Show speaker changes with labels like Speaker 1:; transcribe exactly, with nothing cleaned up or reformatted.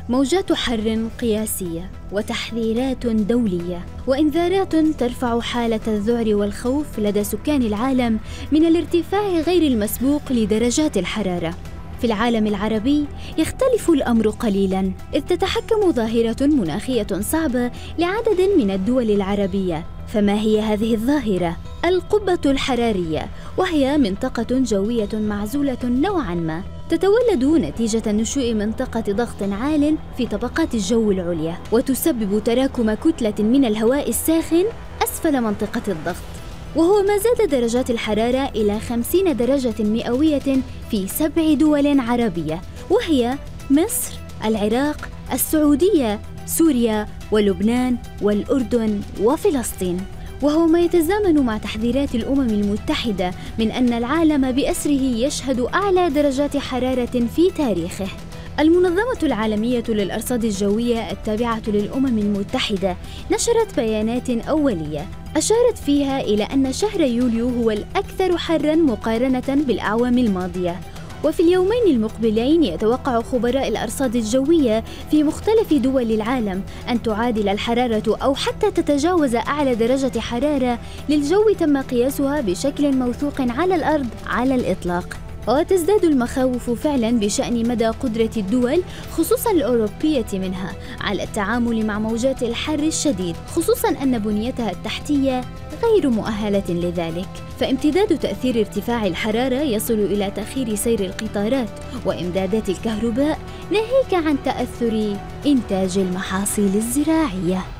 Speaker 1: موجات حر قياسية وتحذيرات دولية وإنذارات ترفع حالة الذعر والخوف لدى سكان العالم من الارتفاع غير المسبوق لدرجات الحرارة. في العالم العربي يختلف الأمر قليلاً، إذ تتحكم ظاهرة مناخية صعبة لعدد من الدول العربية. فما هي هذه الظاهرة؟ القبة الحرارية، وهي منطقة جوية معزولة نوعاً ما تتولد نتيجة نشوء منطقة ضغط عال في طبقات الجو العليا، وتسبب تراكم كتلة من الهواء الساخن أسفل منطقة الضغط، وهو ما زاد درجات الحرارة إلى خمسين درجة مئوية في سبع دول عربية، وهي مصر، العراق، السعودية، سوريا، ولبنان، والأردن، وفلسطين. وهو ما يتزامن مع تحذيرات الأمم المتحدة من أن العالم بأسره يشهد أعلى درجات حرارة في تاريخه. المنظمة العالمية للأرصاد الجوية التابعة للأمم المتحدة نشرت بيانات أولية أشارت فيها إلى أن شهر يوليو هو الأكثر حراً مقارنة بالأعوام الماضية. وفي اليومين المقبلين يتوقع خبراء الأرصاد الجوية في مختلف دول العالم أن تعادل الحرارة أو حتى تتجاوز أعلى درجة حرارة للجو تم قياسها بشكل موثوق على الأرض على الإطلاق. وتزداد المخاوف فعلا بشأن مدى قدرة الدول خصوصا الأوروبية منها على التعامل مع موجات الحر الشديد، خصوصا أن بنيتها التحتية غير مؤهلة لذلك. فامتداد تأثير ارتفاع الحرارة يصل إلى تأخير سير القطارات وإمدادات الكهرباء، ناهيك عن تأثر إنتاج المحاصيل الزراعية.